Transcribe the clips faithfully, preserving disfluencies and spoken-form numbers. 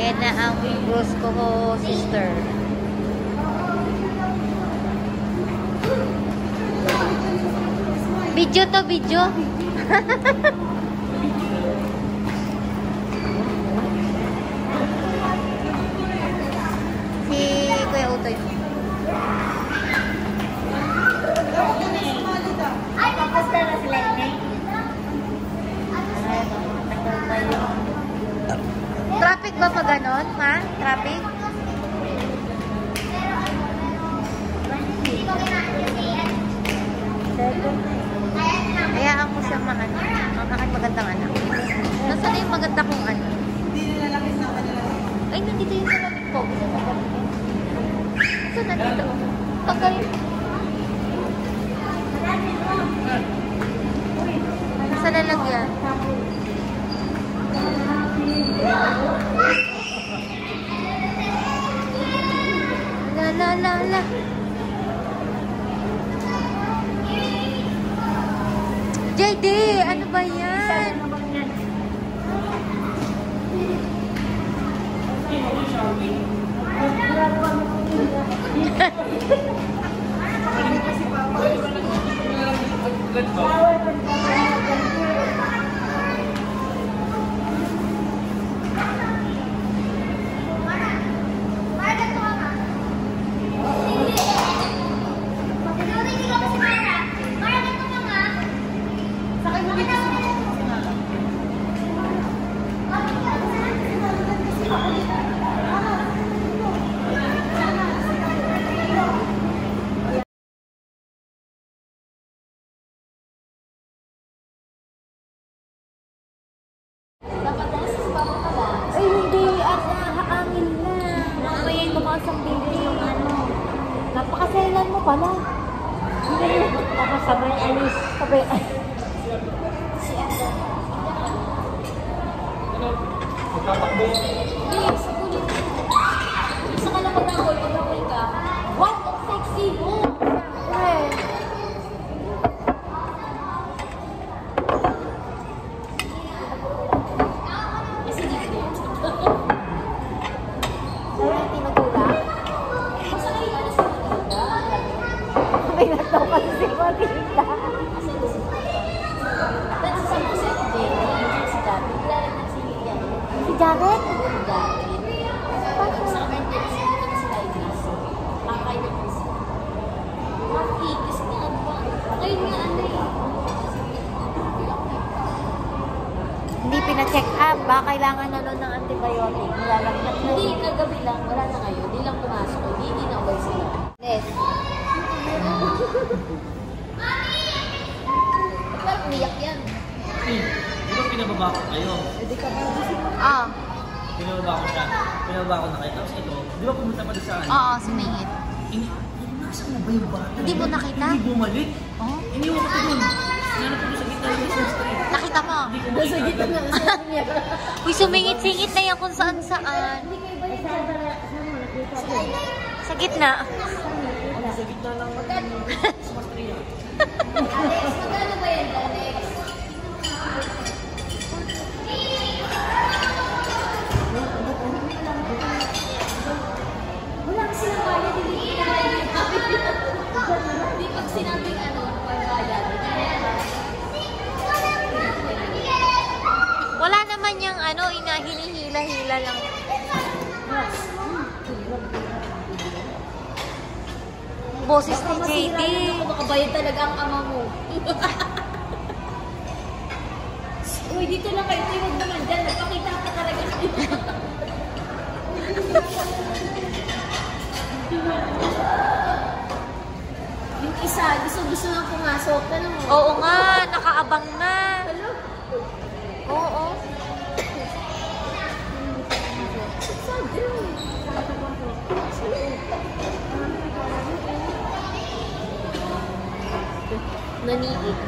Ayan na ang bros ko, sister. Video to, video. Si Kuya Utoy. Ay, kapasta na sila ini. Traffic ba pa ganon, ma? Traffic? Hayaan mo siyang maano. Ang aking magandang anak. Nasaan na yung maganda kong ano? Hindi nila lakis na kanila. Ay, nandito yung salamin ko. Saan nandito? Okay. Saan lalagyan? La la la la. J D, ano ba yan? Ay, hindi. At nakakaangin na. Nakakayan tumaas ang bilis yung ano. Napakaselan mo pala. Hindi. Napasabay alis. Sabay alis. Yes, kulit. Isa ka lang mag-away. Mag-away ka. Wow, ang sexy mo. Okay. May nataw kasi si Matilda. Si Jared? Hindi pina-check up. Baka kailangan na nun ng antibiotic. Nilalagyan na. Hindi, kagabi lang. Wala na kayo. Hindi lang pumasok. Hindi, hindi na away sila. Yes. Parang umiyak yan. Hmm. Di ba pinababa ko kayo? Ah. Pinababa ko siya. Pinababa ko na kayo. Tapos ito, di ba pumunta pa doon sa ano? Oo, sumingit. Ini, nasaan na ba yung bata? Hindi mo nakita? Hindi bumalik. Oh? Iniwan ko doon. Nanap ko doon sa gitna ng Christmas tree. Nakita mo? Hindi ko Nasa gitna nga. Sabi niya. Uy, sumingit-singit na yan kung saan saan. Hindi kayo ba yung saan mo nakita ko? Sa gitna. sa gitna ng Christmas tree. Alex, magkano ba yan, Alex? Wala kasi na kaya, hindi kaya. Hindi pag sinabing ano, pagbayad. Wala naman yung ano, inahinihila-hila lang. Boses ni J D. Makabayad talaga ang ama mo. Uy, dito lang kayo. Huwag naman dyan. Nagpakita ka talaga. Yung isa, gusto-gusto nang pumasok. Tanong mo. Oo nga, nakaabang na. Hello? Oo. Sabi mo. Naniig.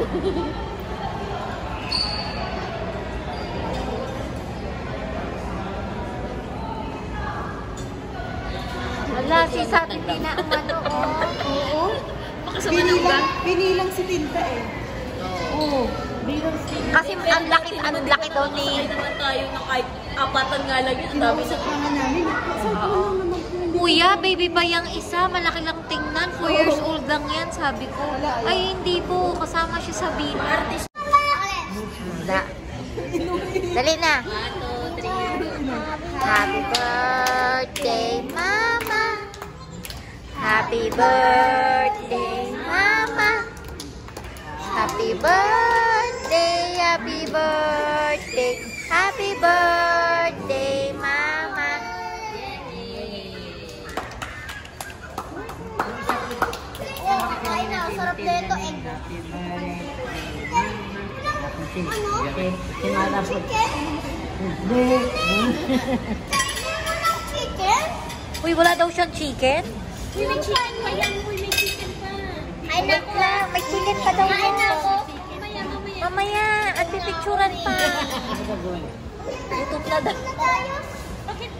Wala, si Sabi Pina ang ano, oh. Oo. Makasama ng Binilang, bag. binilang si Tinta eh. Oo. Kasi ang laki, ang laki daw ni... naman tayo na kahit apatan nga lang yun. Ang dami sa Kuya, baby pa yung isa, malaki lang tingnan. four years old lang yan, sabi ko. Ay, hindi po. Kasama siya sa B R. Wala. Dali na. one, two, three. Happy birthday, Mama. Happy birthday, Mama. Happy birthday, happy birthday, happy birthday, Mama. Oh, ay na. Sarap na ito. Chicken? Uy, wala daw siyang chicken? Uy, may chicken pa yan. Uy, may chicken pa. Ay, naku. May chicken pa daw. Kain na ako. Mamaya, mamaya. Mamaya, at pipicturan pa. YouTube na daw. Bakit?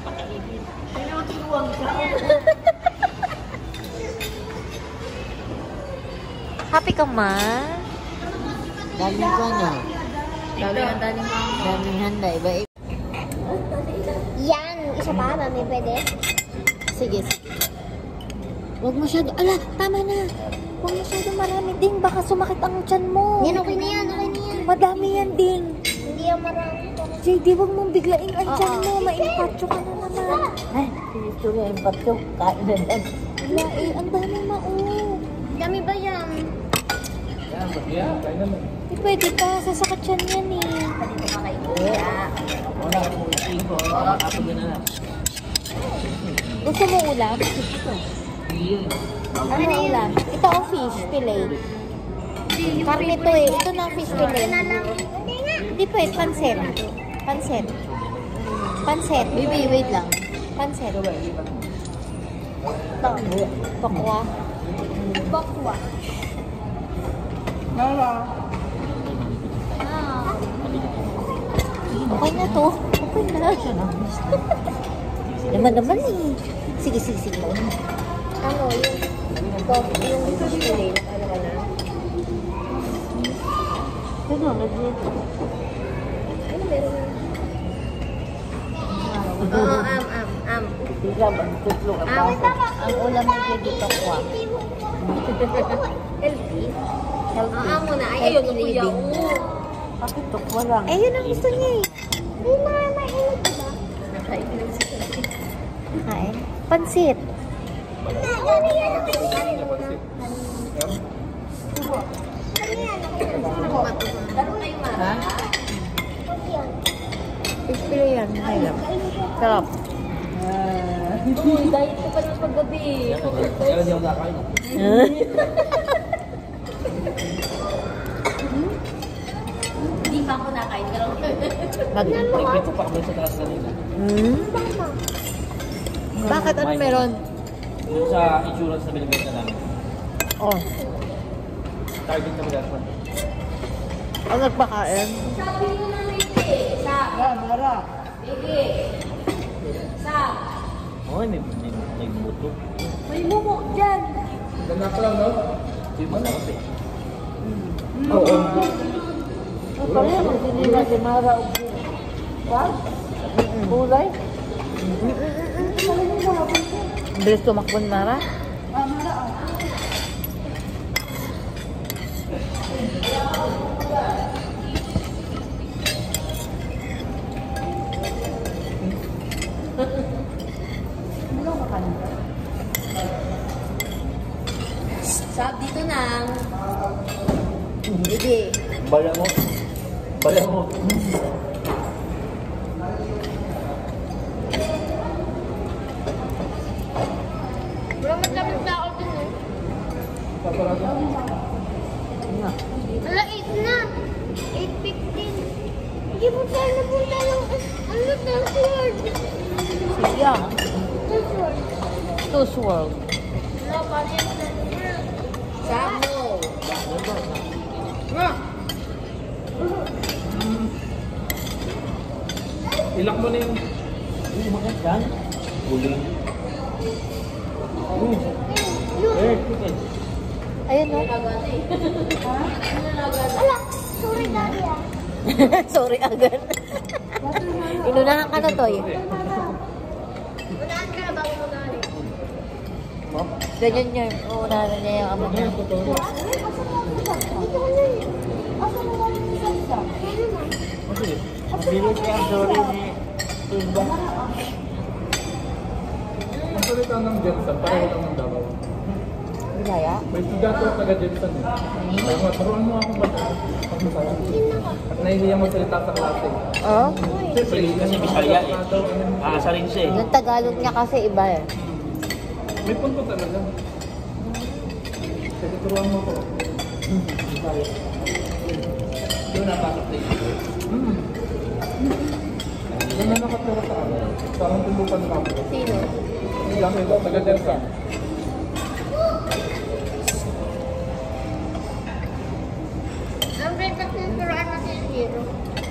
Happy ka, ma? Daling ko na. Dali ang dali mo. Daming handa. Iba iba. Yan. Isa pa, mami. Pwede? Sige, sige. Huwag masyado. Ala, tama na. Huwag masyado marami, Ding. Baka sumakit ang tiyan mo. Yan, okay na yan. Okay na yan. Madami yan, Ding. Hindi yan marami. J D, huwag mong biglaing ang tiyan mo. Maimpatyo ka na naman. Ay, sinisuri yung patok. Kain na lang. Wala eh, ang dami mao. Dami ba yan? Di pwede pa, sasakit yan yan eh. Wala ko. Ito. Ako na lang. Gusto mo ulam? Ano ulam? Ito ang fish fillet. Karne to eh. Ito na ang fish fillet. Hindi pwede, pansit. Pansit. Pansit. Baby, wait lang. Pansit. Ito. Tokwa. Bakwa. Okay na to. Okay na. Naman naman eh. Sige, sige, sige. Ano, yung coffee, yung fish fillet, ano ka na? Ano, nag-dito. Ano meron? Oo, am, am, am. Sila, magtutlong ang Am, baso. Ang ulam ng pwede tokwa. healthy. Healthy. Oo, am mo na. Ay, ayun, Healthy kuya. living. Oo. Bakit tokwa lang? Eh, yun ang gusto niya eh. Hindi na, mainit ba? Kain. Pansit. Ano yan? Ano yan? Ha? Fish fillet yan. Hirap. Sarap. Uy, diet ko pa naman paggabi. Kaya hindi ako nakain. Hindi pa ako nakain. Pero Ito pa kami sa taas kanina. Hmm? Bakit? Ano meron? Yung sa insurance na binigay na namin. Oh. Target kami dapat. Ang nagpakain? sabi mo na may sa. Mara. Bigi. Sa. Oo, may may may buto. May mumok dyan. Ganap lang, no? Hindi mo na kasi. Oo. Pareho, hindi na si Mara o What? Kulay? Bilis tumakbo ni Mara. Sab, dito na. Bigi. Bala mo. Bala mo. Wala matlamig na ako dun eh. Ala, eight na. eight fifteen. Hindi po tayo napunta ng ano, Telsword. Sige ah. Telsword. Toast World. Wala pa rin na naman. Sabo. Ma. Ilak mo na yung... Yung maganda. Uling. Mm. Eh, chicken. Ayun no. Ala, Sorry, Daddy ah. Sorry agad. Inunahan ka na, Toy. Unahan ka na bago magalit. Ganyan yun. Uunahan na niya yung amo niya. Dito ka na eh. Asa mo lang yung salsa? Ano na? Bili siya ang sorry ni Iba. Ang salita ng Jensen, pareho lang ng Davao. Bisaya? May sugato taga Jensen eh. Kaya nga, turuan mo ako ba? Pag-Bisaya. At nahihiya magsalita sa klase. Oo. Siyempre, Kasi Bisaya eh. Aasa rin siya eh. Yung Tagalog niya kasi iba eh. may punto talaga. Kasi turuan mo ko. Bisaya. Doon napasok din. Hmm. Doon na nakatira sa ano. Parang tulupan na ako. Sino? Lang ito, taga Jensen. Ang breakfast ng turuan natin yung hero.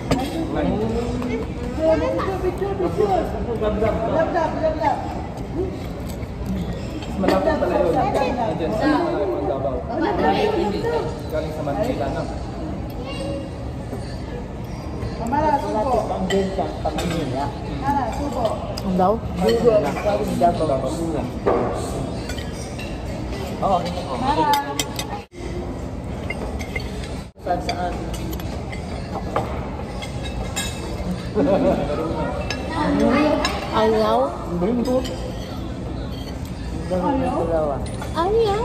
Malapit pala yun. Ang Jensen, malapit ang Davao. Galing sa Manila na. Lapit ang Jensa, Panginoon. Ang daw? Dugo ang sabi Davao. Oo. Saan saan? Ayaw? Dami ng dalawa. Ayaw?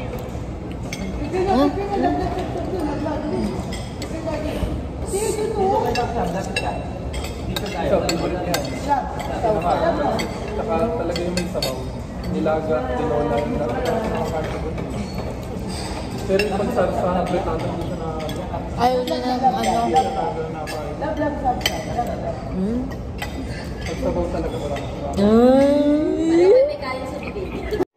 Ikaw, favorite niya. Saka talaga yung may sabaw. Nilaga, tinola, yung pero yung pagsarsahan, Britano, hindi siya na... Ayaw na ng ano? Hmm? Pagsabaw talaga wala. Mm.